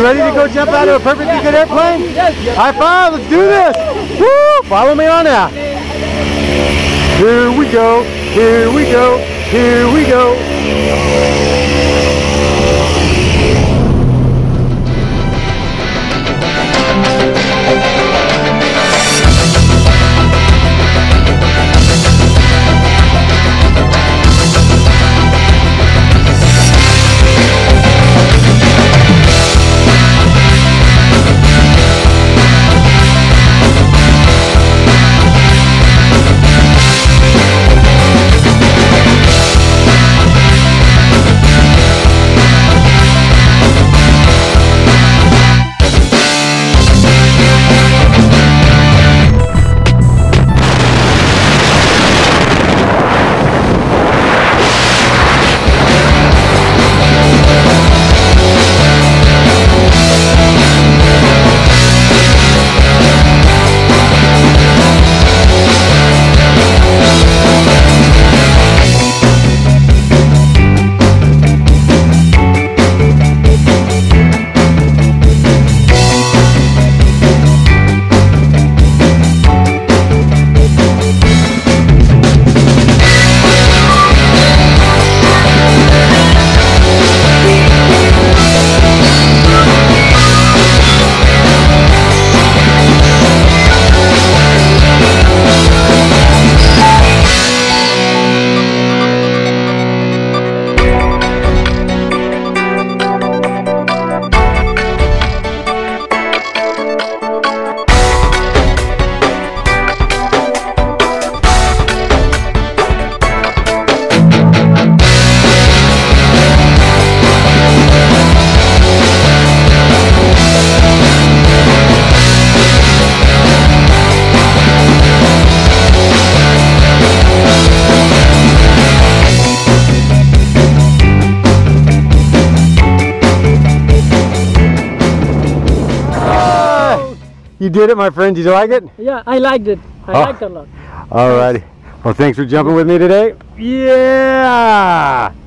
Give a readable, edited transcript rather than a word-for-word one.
ready to go jump out of a perfectly good airplane? High five, let's do this! Woo! Follow me on out. Here we go, here we go, here we go. You did it, my friend. Did you like it? Yeah, I liked it. I liked it a lot. All righty. Well, thanks for jumping with me today. Yeah!